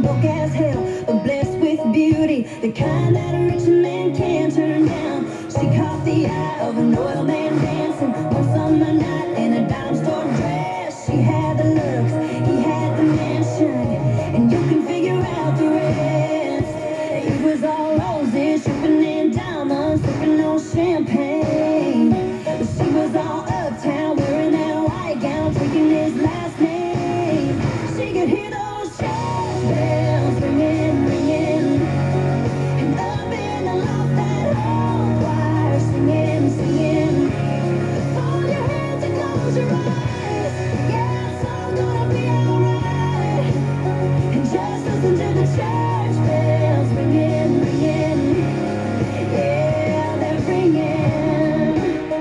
broke as hell, but blessed with beauty, the kind that a rich man can't turn down. She caught the eye of an oil man dancing one summer night in a dime store dress. She had the looks, he had the mansion, and you can figure out the rest. It was all roses, shipping in diamonds, sipping on champagne. But she was all uptown, wearing that white gown, taking his last name. She could hear those church bells ringing, ringing, and up in the loft that whole choir singing, singing. Fold your hands and close your eyes, yeah, it's all gonna be alright. And just listen to the church bells ringing, ringing, yeah, they're ringing.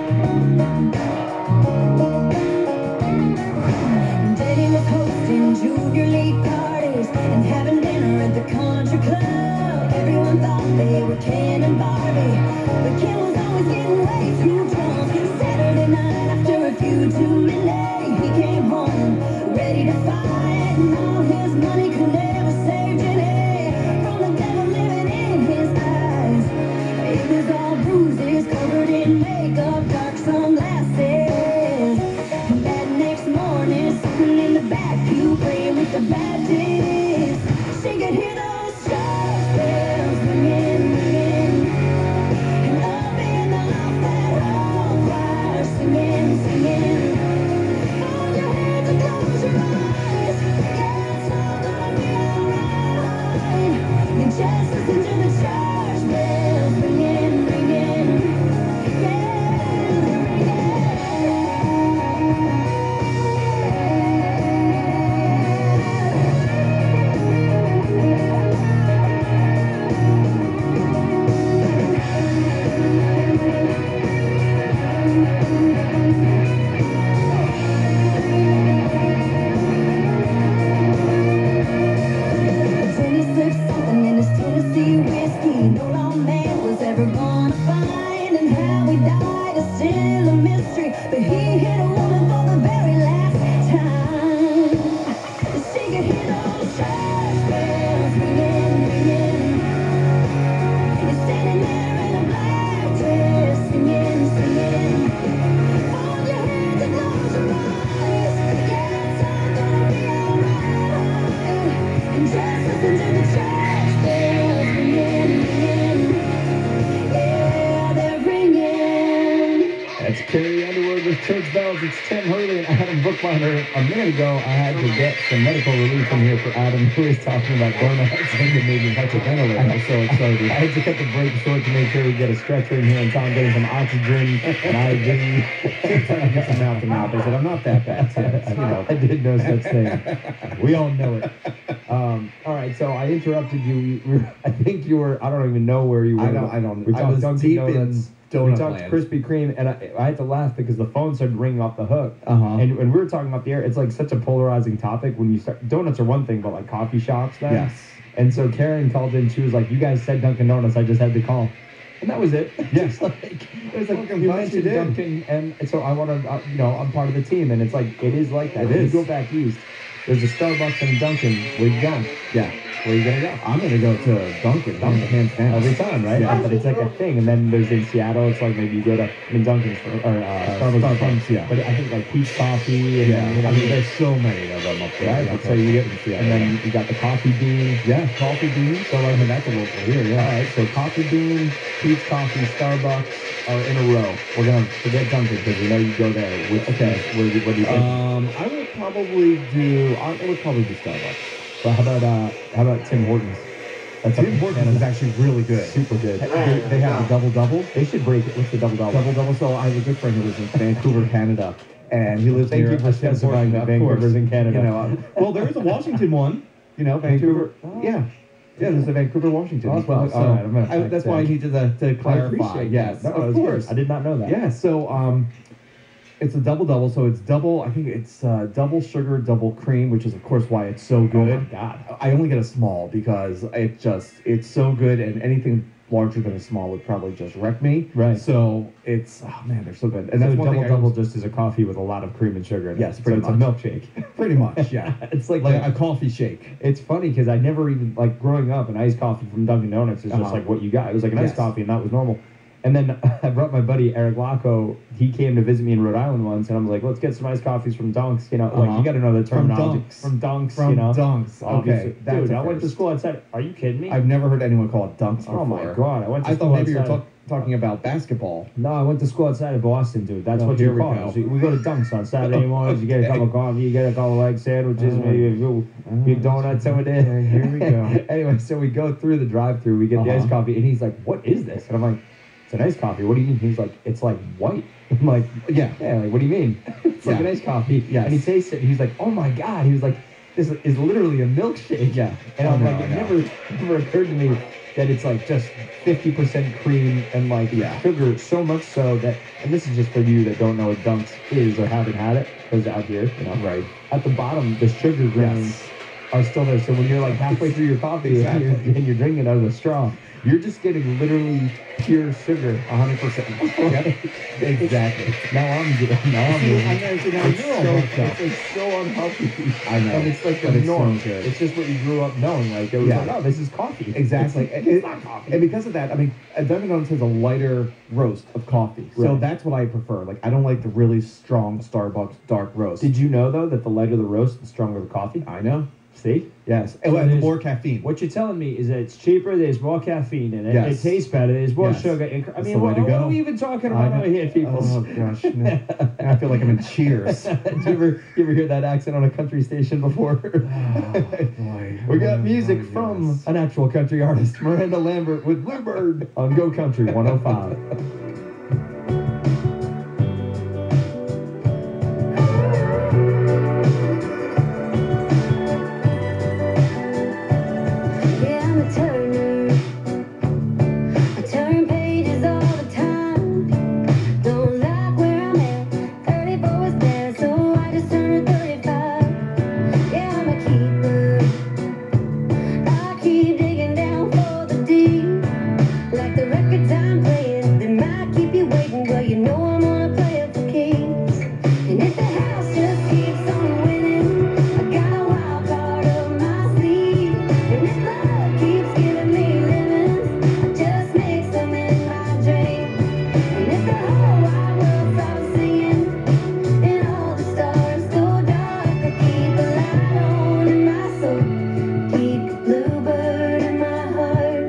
Daddy was hosting junior league parties and having dinner at the country club. Everyone thought they were Ken and Barbie, but Ken was always getting way too drunk. Saturday night, after a few too many, he came home ready to fight, and all his money could never save Jenny from the devil living in his eyes. It was all bruises, covered in makeup, dark sunglasses. And that next morning, sitting in the back pew, praying with the Baptists, she could hear those church bells ringing, ringing, and up in the loft that whole choir singing, singing. Hold your hands and close your eyes, yeah, it's all gonna be alright. And just listen to the church bells ringing, ringing, yeah, ringing. Jenny slipped something in his Tennessee whiskey no lawman was ever gonna find, and how he died is still a mystery, but he hit a woman for the very last time. She could hear those church bells ringing, ringing. He's standing there in a black dress, singing, singing. Hold your hands and close your eyes, yeah, it's all gonna be alright. And just listen to the church bells ringing, ringing, yeah, they're ringing. That's Carrie Underwood with Church Bells. It's Tim Hurley and Adam Bookbinder. A minute ago, I had to get some medical relief in here for Adam, who was talking about burnouts and it made me hyperventilate. I'm so excited. I had to cut the break short to make sure we get a stretcher in here and Tom getting some oxygen and IV. Trying to get some mouth to mouth. I said, I'm not that bad, Tim. You know, I did no such thing. We all know it. All right, so I interrupted you. I think you were, I don't even know where you were. I don't. We I talked was Dunkin' deep Donuts. in donut We talked land. Krispy Kreme, and I had to laugh because the phone started ringing off the hook. Uh-huh. And when we were talking about the air, it's like such a polarizing topic when you start. Donuts are one thing, but like coffee shops, then. Yes. And so Karen called in. She was like, "You guys said Dunkin' Donuts. I just had to call." And that was it. Yes. It was like Fucking you glad you mentioned did. Dunkin', and so I want to, I'm part of the team, and it's like it is like that. It When is. You go back east. There's a Starbucks and a Dunkin'. Where you going? Yeah. Where you gonna go? I'm gonna go to Dunkin', hands down. Every time, right? Yeah. But it's like a thing. And then there's in Seattle, it's like maybe you go to Dunkin's or Starbucks, yeah. But I think like peach coffee and Yeah, then, you know, I mean, there's so many of them up there. right? So you get, Yeah. and then you got the coffee bean. Yeah, coffee beans. So I mean that's a local here, yeah. All right, so coffee bean, peach coffee, Starbucks are in a row. We're gonna forget Dunkin' because we know you go there. Okay. What do you think? I would probably do Starbucks. But how about Tim Hortons? That's Tim Hortons is actually really good. super good. They have a double-double. They should break it. What's the double? Double-double. So I have a good friend who lives in Vancouver, Canada, and he lives Thank near you for specifying that Vancouver's in Canada. You know, well, there is a Washington one. You know, Vancouver. Oh. Yeah. Yeah, there's a Vancouver, Washington as well. So all right, I'm gonna that's why I needed to clarify. appreciate Yes, that. of course. I did not know that. Yeah, so it's a double-double, so it's double, I think it's double sugar, double cream, which is, of course, why it's so good. Oh, my God. I only get a small because it's so good, and anything larger than a small would probably just wreck me. Right. So it's, oh man, they're so good. And So that's one thing I double always- just is a coffee with a lot of cream and sugar in it. Yes, pretty so much. it's a milkshake. Pretty much, yeah. It's like a coffee shake. It's funny because I never even, like, growing up, an iced coffee from Dunkin' Donuts is just Uh-huh. like what you got. It was like an iced Yes. coffee, and that was normal. And then I brought my buddy Eric Lacco. He came to visit me in Rhode Island once, and I was like, let's get some iced coffees from Dunks. You know, like, Uh-huh. you got to know the From terminology. Dunks. From Dunks, From you know. Dunks. Obviously. Okay. That's Dude, a I went to first. school outside. Are you kidding me? I've never heard anyone call it dunks before. Oh, my God. I went to I school thought maybe you outside. were talking about basketball. No, I went to school outside of Boston, dude. That's Oh, what here you we call go. it. We go to Dunks on Saturday mornings. You get a cup of coffee, you get a couple of egg sandwiches, maybe a few donuts over there. Okay, here we go. Anyway, so we go through the drive-through. We get the iced coffee, and he's like, "What is this?" And I'm like, "It's an iced coffee." What do you mean? He's like, "It's like white." I'm like, Yeah. Like, what do you mean? It's like Yeah. an iced coffee. Yes. And he tastes it, and he's like, "Oh my God." He was like, "This is literally a milkshake." Yeah. And Oh, I'm no, like, it no. never occurred to me that it's like just 50% cream and like Yeah. sugar, so much so that, and this is just for you that don't know what Dunks is or haven't had it, because out here, you know, Right. at the bottom, the sugar grains are still there. So when you're like halfway through your coffee Exactly. and you're drinking it out of the straw, you're just getting literally pure sugar. 100%. Yep. Exactly. Now I'm See, I know, see, now it's you're all so, hooked up. it's so unhealthy. I know. And it's like the But it's norm. so good. It's just what you grew up knowing. Like, it was Yeah. like, oh, this is coffee. Exactly. It's not coffee. And because of that, I mean, Dunkin' Donuts has a lighter roast of coffee. So Right. that's what I prefer. Like, I don't like the really strong Starbucks dark roast. Did you know, though, that the lighter the roast, the stronger the coffee? I know. See? Yes. So And the there's- more caffeine. What you're telling me is that it's cheaper, there's more caffeine in it, Yes. it tastes better, there's more Yes. sugar. I That's mean, the way to what go. are we even talking I about know. over here, people? Oh, gosh. No. I feel like I'm in Cheers. Do you ever hear that accent on a country station before? Oh, boy. We got music Oh, from yes. an actual country artist, Miranda Lambert with Bluebird on Go Country 105. Yeah, I'm a turner. I turn pages all the time. Don't like where I'm at. 34 is bad, so I just turned 35. Yeah, I'm a keeper. I keep digging down for the deep. Like the records I'm playing, they might keep you waiting, but you know I'm gonna play it for keeps. And if the house just keeps on winning, I got a wild card up my sleeve. And if love keeps giving me lemons, I just mix them in my drink. And if the whole wide world stops singing, and all the stars go dark, I keep a light on in my soul, keep the bluebird in my heart.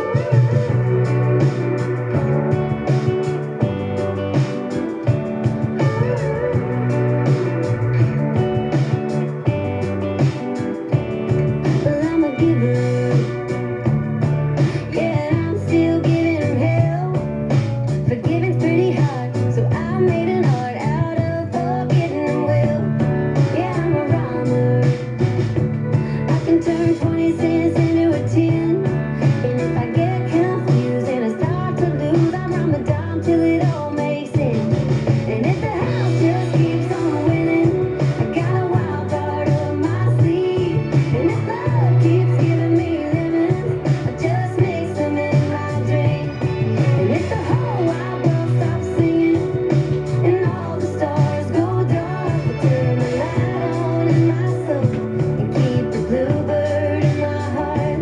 Well, I'm a giver. Yeah, I'm still giving 'em hell. Forgiving's pretty hard, so I made an art out of forgetting 'em well. Yeah, I'm a rhymer. I can turn 20 cents into a 10. And if I get confused and I start to lose, I rhyme a dime till it all makes sense. And if the house just keeps on winning, I got a wild card up my sleeve. And if love keeps giving me lemons, I just mix them in my drink. And if the whole wide world stops singing, and all the stars go dark, I turn the light on in my soul, and keep the bluebird in my heart.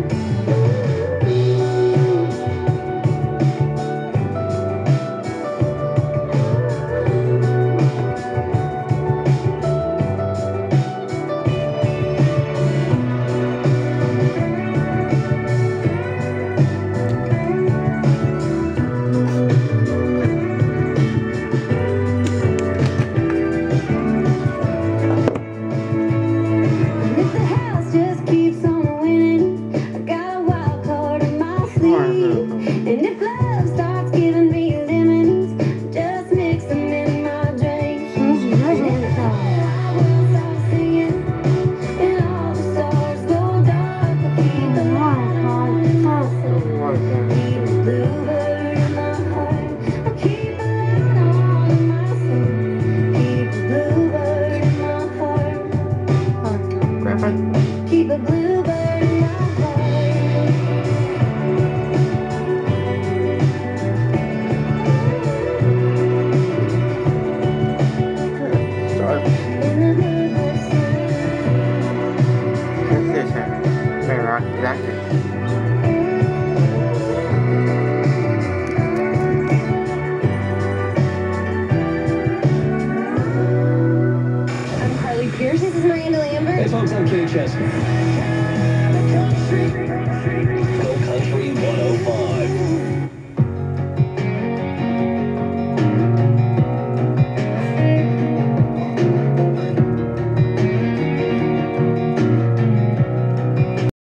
And if the house just keeps on winning, I got a wild card in my sleeve. And if love starts giving me lemons, just mix them in my drink. And if the whole world stops singing, and all the stars go dark, I keep the light on in my soul, keep the bluebird in my heart. I keep the light on in my soul, keep the bluebird in my heart. Keep a bluebird in my heart. Very rocky, exactly. I'm Carly Pierce. This is Miranda Lambert. Hey folks, I'm Kenny Chesney.